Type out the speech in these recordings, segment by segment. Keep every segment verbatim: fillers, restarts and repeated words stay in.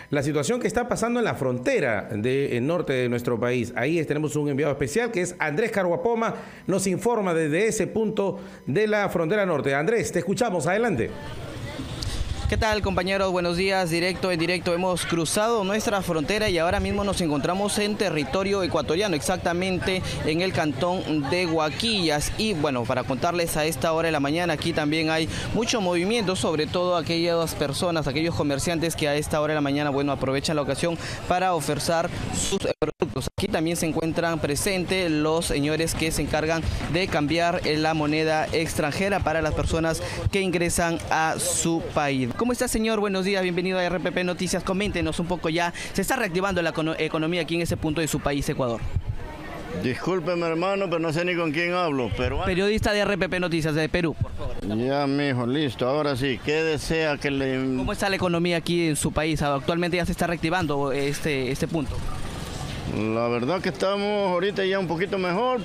la situación que está pasando en la frontera del norte de nuestro país. Ahí tenemos un enviado especial que es Andrés Carguapoma, nos informa desde ese punto de la frontera norte. Andrés, te escuchamos, adelante. ¿Qué tal, compañeros? Buenos días. Directo en directo hemos cruzado nuestra frontera y ahora mismo nos encontramos en territorio ecuatoriano, exactamente en el cantón de Huaquillas. Y bueno, para contarles, a esta hora de la mañana aquí también hay mucho movimiento, sobre todo aquellas personas, aquellos comerciantes que a esta hora de la mañana, bueno, aprovechan la ocasión para ofertar sus productos. Aquí también se encuentran presentes los señores que se encargan de cambiar la moneda extranjera para las personas que ingresan a su país. ¿Cómo está, señor? Buenos días, bienvenido a R P P Noticias. Coméntenos un poco ya. ¿Se está reactivando la economía aquí en ese punto de su país, Ecuador? Discúlpeme, hermano, pero no sé ni con quién hablo. Pero... Periodista de R P P Noticias de Perú, por favor. Ya, mijo, listo. Ahora sí, ¿qué desea que le...? ¿Cómo está la economía aquí en su país? Actualmente ya se está reactivando este, este punto. La verdad que estamos ahorita ya un poquito mejor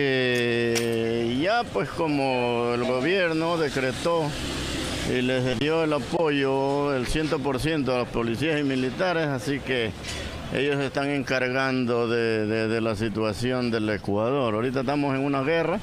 porque ya pues como el gobierno decretó y les dio el apoyo, el cien por ciento a los policías y militares, así que ellos se están encargando de, de, de la situación del Ecuador. Ahorita estamos en una guerra,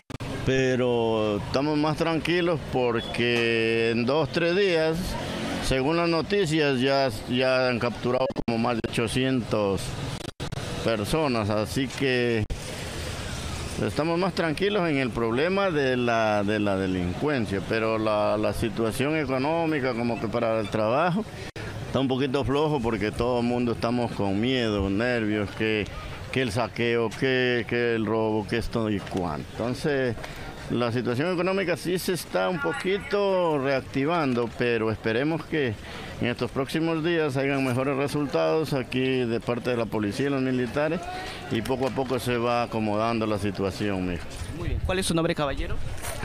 pero estamos más tranquilos porque en dos, tres días, según las noticias, ya, ya han capturado como más de ochocientas personas, así que estamos más tranquilos en el problema de la, de la delincuencia, pero la, la situación económica, como que para el trabajo, está un poquito flojo porque todo el mundo estamos con miedo, nervios, que, que el saqueo, que, que el robo, que esto y cuánto. Entonces, la situación económica sí se está un poquito reactivando, pero esperemos que en estos próximos días hayan mejores resultados aquí de parte de la policía y los militares y poco a poco se va acomodando la situación, mijo. Muy bien. ¿Cuál es su nombre, caballero?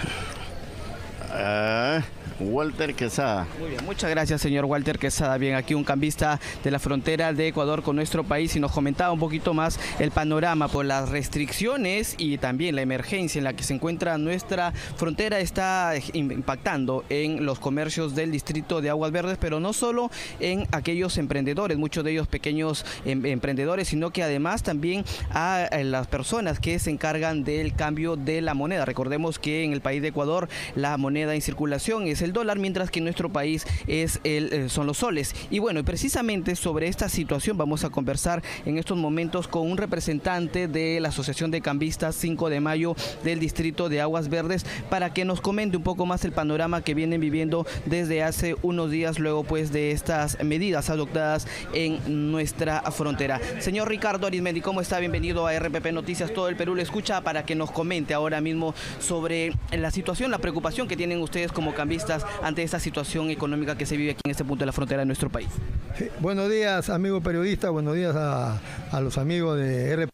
Uh, Walter Quesada. Muy bien, muchas gracias, señor Walter Quesada. Bien, aquí un cambista de la frontera de Ecuador con nuestro país y nos comentaba un poquito más el panorama por las restricciones y también la emergencia en la que se encuentra nuestra frontera está impactando en los comercios del distrito de Aguas Verdes, pero no solo en aquellos emprendedores, muchos de ellos pequeños em emprendedores, sino que además también a, a las personas que se encargan del cambio de la moneda. Recordemos que en el país de Ecuador la moneda en circulación es el dólar, mientras que en nuestro país es el, son los soles. Y bueno, precisamente sobre esta situación vamos a conversar en estos momentos con un representante de la Asociación de Cambistas cinco de mayo del distrito de Aguas Verdes para que nos comente un poco más el panorama que vienen viviendo desde hace unos días luego pues de estas medidas adoptadas en nuestra frontera. Señor Ricardo Arizmendi, ¿cómo está? Bienvenido a R P P Noticias. Todo el Perú le escucha para que nos comente ahora mismo sobre la situación, la preocupación que tienen ustedes como cambistas ante esta situación económica que se vive aquí en este punto de la frontera de nuestro país. Sí, buenos días, amigo periodista, buenos días a, a los amigos de R P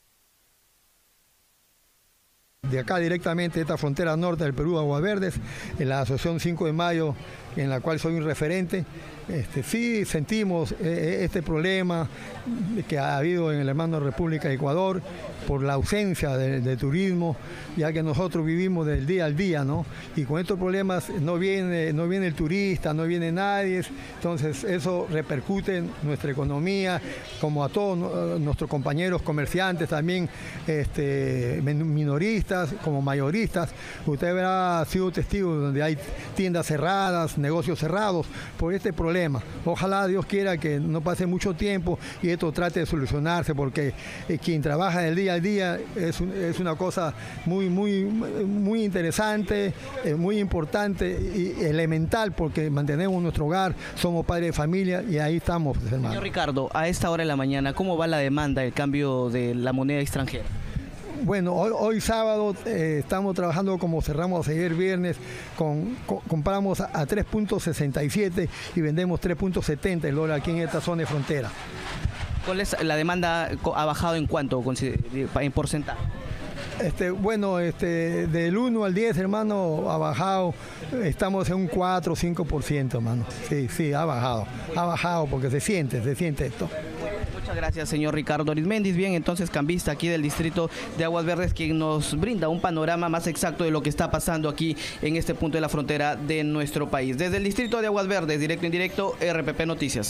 P. De acá directamente, de esta frontera norte del Perú, Aguas Verdes, en la Asociación cinco de mayo, en la cual soy un referente. Este, sí sentimos eh, este problema que ha habido en el hermano República de Ecuador por la ausencia de, de turismo, ya que nosotros vivimos del día al día, ¿no? Y con estos problemas no viene, no viene el turista, no viene nadie, entonces eso repercute en nuestra economía, como a todos ¿no? nuestros compañeros comerciantes también, este, minoristas como mayoristas. Usted habrá sido testigo donde hay tiendas cerradas, negocios cerrados por este problema. Ojalá Dios quiera que no pase mucho tiempo y esto trate de solucionarse, porque eh, quien trabaja del día al día es, un, es una cosa muy, muy, muy interesante, eh, muy importante y elemental, porque mantenemos nuestro hogar, somos padres de familia y ahí estamos, hermano. Señor Ricardo, a esta hora de la mañana, ¿cómo va la demanda del cambio de la moneda extranjera? Bueno, hoy, hoy sábado eh, estamos trabajando como cerramos ayer viernes, con, con, compramos a, a tres punto sesenta y siete y vendemos tres punto setenta el dólar aquí en esta zona de frontera. ¿Cuál es la demanda? ¿Ha bajado en cuánto, en porcentaje? Este, bueno, este, del uno al diez, hermano, ha bajado, estamos en un cuatro o cinco por ciento, hermano. Sí, sí, ha bajado, ha bajado porque se siente, se siente esto. Muchas gracias, señor Ricardo Arizmendi. Bien, entonces cambista aquí del distrito de Aguas Verdes, quien nos brinda un panorama más exacto de lo que está pasando aquí en este punto de la frontera de nuestro país. Desde el distrito de Aguas Verdes, directo en directo, R P P Noticias.